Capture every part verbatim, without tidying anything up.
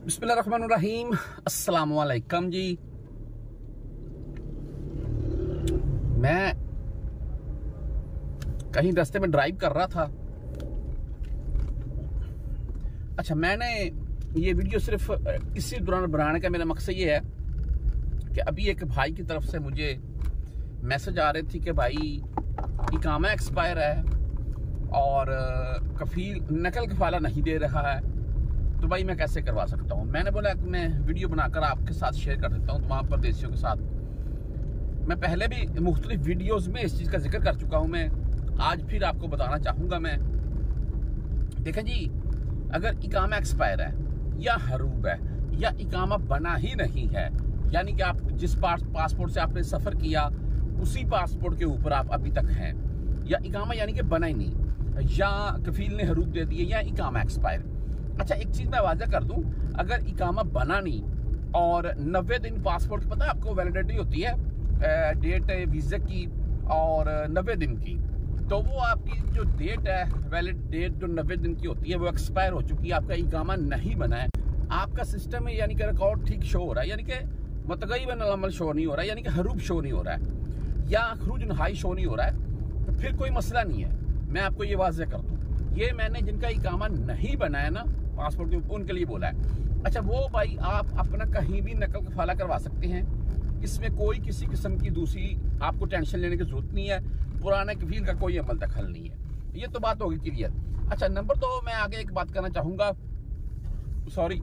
बिस्मिल्लाहिर्रहमानिर्रहीम, अस्सलाम वालेकुम जी। मैं कहीं रास्ते में ड्राइव कर रहा था। अच्छा, मैंने ये वीडियो सिर्फ इसी दौरान बनाने का मेरा मकसद ये है कि अभी एक भाई की तरफ से मुझे मैसेज आ रही थी कि भाई इकामा एक्सपायर है और कफील नकल कफाला नहीं दे रहा है, तो भाई मैं कैसे करवा सकता हूँ। मैंने बोला कि मैं वीडियो बनाकर आपके साथ शेयर कर देता हूँ तमाम परदेशियों के साथ। मैं पहले भी मुख्तलिफ वीडियोस में इस चीज़ का जिक्र कर चुका हूँ, मैं आज फिर आपको बताना चाहूँगा। मैं देखें जी, अगर इकामा एक्सपायर है या हरूब है या इकामा बना ही नहीं है, यानी कि आप जिस पासपोर्ट से आपने सफ़र किया उसी पासपोर्ट के ऊपर आप अभी तक हैं, या इकामा यानी कि बना ही नहीं, या कफील ने हरूब दे दिए, या इकामा एक्सपायर। अच्छा, एक चीज़ मैं वाज़ा कर दूं, अगर इकामा बना नहीं और नब्बे दिन पासपोर्ट की, पता है आपको वैलिडिटी होती है डेट वीज़ा की और नब्बे दिन की, तो वो आपकी जो डेट है वैलिड डेट जो नब्बे दिन की होती है वो एक्सपायर हो चुकी है, आपका इकामा नहीं बना है। आपका सिस्टम है यानी कि रिकॉर्ड ठीक शो हो रहा है, यानी कि मतगय्यबन अल-अमल शो नहीं हो रहा है, यानी कि हरूब शो नहीं हो रहा है, या खरूज नहाई शो नहीं हो रहा है, तो फिर कोई मसला नहीं है। मैं आपको ये वाज़ह कर दूँ, ये मैंने जिनका इकामा नहीं बनाया ना पासपोर्ट के ऊपर, उनके लिए बोला है। अच्छा, वो भाई आप अपना कहीं भी नकल कफाला करवा सकते हैं, इसमें कोई किसी किस्म की दूसरी आपको टेंशन लेने की जरूरत नहीं है, पुराने कफील का कोई अमल दखल नहीं है। ये तो बात होगी क्लियर। अच्छा, नंबर दो, मैं आगे एक बात करना चाहूंगा, सॉरी,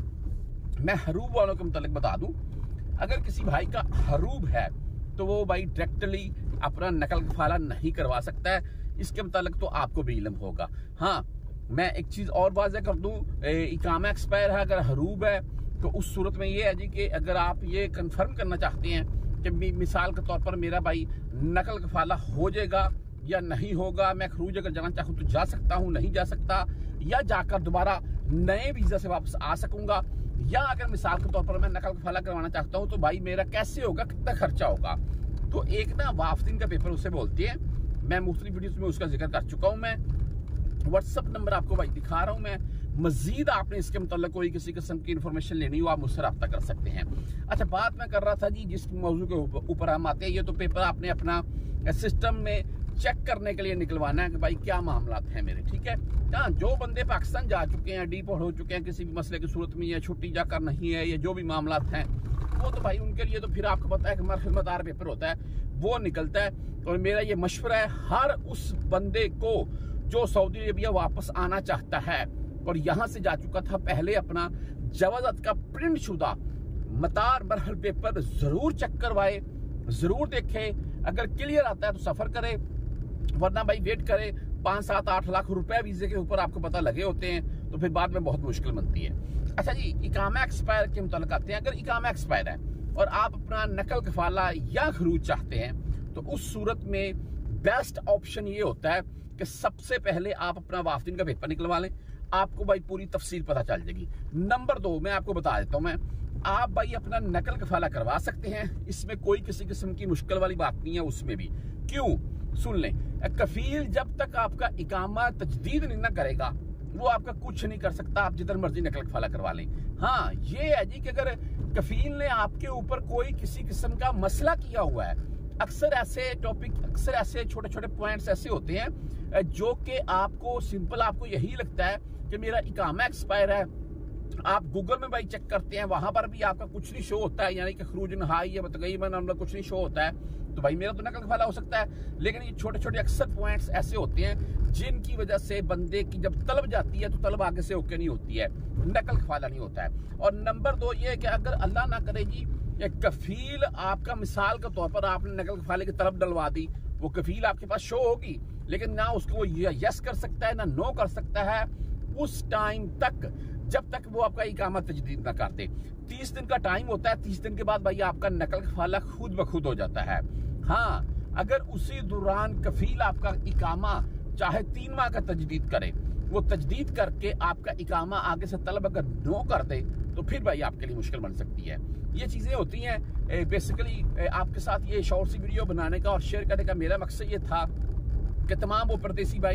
मैं हरूब वालों के मुतालिक बता दूं, अगर किसी भाई का हरूब है तो वो भाई डायरेक्टली अपना नकल कफाला नहीं करवा सकता है, इसके मुतालिक तो आपको भी इल्म होगा। हाँ, मैं एक चीज और वाज़ह कर दूं, इकामा एक्सपायर है, अगर हरूब है तो उस सूरत में ये है जी कि अगर आप ये कंफर्म करना चाहते हैं कि मिसाल के तौर पर मेरा भाई नकल कफाला हो जाएगा या नहीं होगा, मैं खरूज अगर जाना चाहूँ तो जा सकता हूँ, नहीं जा सकता, या जाकर दोबारा नए वीज़ा से वापस आ सकूंगा, या अगर मिसाल के तौर पर मैं नकल कफाला करवाना चाहता हूँ तो भाई मेरा कैसे होगा, कितना खर्चा होगा। तो एक ना वाफदीन का पेपर उसे बोलते हैं, मैं मुख्तलिफ वीडियोस में उसका जिक्र कर चुका हूँ। मैं व्हाट्सअप नंबर आपको भाई दिखा रहा हूँ। मैं मजीद आपने इसके मतलब कोई किसी किस्म की इन्फॉर्मेशन लेनी हो, आप मुझसे रब्ता कर सकते हैं। अच्छा, बात मैं कर रहा था जी, जिस मौजू के ऊपर हम आते हैं, ये तो पेपर आपने अपना सिस्टम में चेक करने के लिए निकलवाना है कि भाई क्या मामला हैं मेरे, ठीक है। हाँ, जो बंदे पाकिस्तान जा चुके हैं, डिपोर्ट हो चुके हैं किसी भी मसले की सूरत में, या छुट्टी जाकर नहीं है, या जो भी मामला हैं, वो तो भाई उनके लिए तो फिर आपको पता है कि मरहमतदार पेपर होता है, वो निकलता है। और मेरा ये मशवरा है हर उस बंदे को जो सऊदी अरेबिया वापस आना चाहता है और यहाँ से जा चुका था पहले, अपना जवाज़त का प्रिंट शुदा मतार मरहल पेपर जरूर चेक करवाए, जरूर देखे। अगर क्लियर आता है तो सफर करे, वरना भाई वेट करे। पांच सात आठ लाख रुपए वीजे के ऊपर आपको पता लगे होते हैं, तो फिर बाद में बहुत मुश्किल बनती है। अच्छा जी, इकामा एक्सपायर के मुतालिक आते हैं। अगर इकामा एक्सपायर है और आप अपना नकल कफाला या खरूज चाहते हैं तो उस सूरत में बेस्ट ऑप्शन ये होता है कि सबसे पहले आप अपना वाफदीन का पेपर निकलवा लें, आपको भाई पूरी तफसील पता चल जाएगी। नंबर दो, मैं आपको बता देता हूं, मैं आप भाई अपना नकल कफाला करवा सकते हैं, इसमें कोई किसी किस्म की मुश्किल वाली बात नहीं है। उसमें भी क्यों, सुन लें, कफील जब तक आपका इकामा तजदीद नहीं ना करेगा वो आपका कुछ नहीं कर सकता, आप जिधर मर्जी नकल कफाला करवा लें। हाँ, ये है जी कि अगर कफील ने आपके ऊपर कोई किसी किस्म का मसला किया हुआ है, अक्सर ऐसे टॉपिक, अक्सर ऐसे छोटे छोटे पॉइंट्स ऐसे होते हैं जो कि आपको सिंपल, आपको यही लगता है कि मेरा इकामा एक्सपायर है, आप गूगल में भाई चेक करते हैं, वहां पर भी आपका कुछ नहीं शो होता है, यानी कि खरूज नहाई या मतगय्यबन अल-अमल कुछ नहीं शो होता है, तो भाई मेरा तो नकल कफाला हो सकता है। लेकिन ये छोटे छोटे अक्सर पॉइंट्स ऐसे होते हैं जिनकी वजह से बंदे की जब तलब जाती है तो तलब आगे से ओके नहीं होती है, नकल कफाला नहीं होता है। और नंबर दो ये है कि अगर अल्लाह ना करे जी, एक कफील आपका, मिसाल के तौर पर आपने नकल कफाले की तरफ डलवा दी, वो कफील आपके पास शो होगी लेकिन ना उसको यस कर सकता है ना नो कर सकता है उस टाइम तक, जब तक वो आपका इकामा तजदीद ना करते। तीस दिन का टाइम होता है, तीस दिन के बाद भाई आपका नकल कफाला खुद ब खुद हो जाता है। हाँ, अगर उसी दौरान कफील आपका इकामा चाहे तीन माह का तजदीद करे, वो तजदीद करके आपका इकामा आगे से तलब अगर नो कर दे तो फिर भाई आपके लिए मुश्किल बन सकती है। ये चीजें होती हैं। बेसिकली आपके साथ ये शॉर्ट सी वीडियो बनाने का और शेयर करने का मेरा मकसद ये था कि तमाम वो परदेसी भाई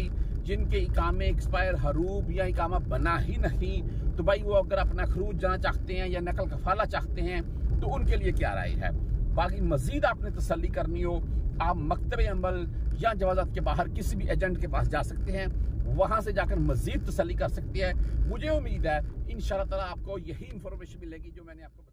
जिनके इकामे एक्सपायर हरूब या इकामा बना ही नहीं, तो भाई वो अगर अपना खरूज जाना चाहते हैं या नकल कफाला चाहते हैं तो उनके लिए क्या राय है। बाकी मजीद आपने तसल्ली करनी हो, आप मकतब अमल या जवाजात के बाहर किसी भी एजेंट के पास जा सकते हैं, वहां से जाकर मजीद तसल्ली कर सकते हैं। मुझे उम्मीद है इंशाअल्लाह ताला आपको यही इंफॉर्मेशन मिलेगी जो मैंने आपको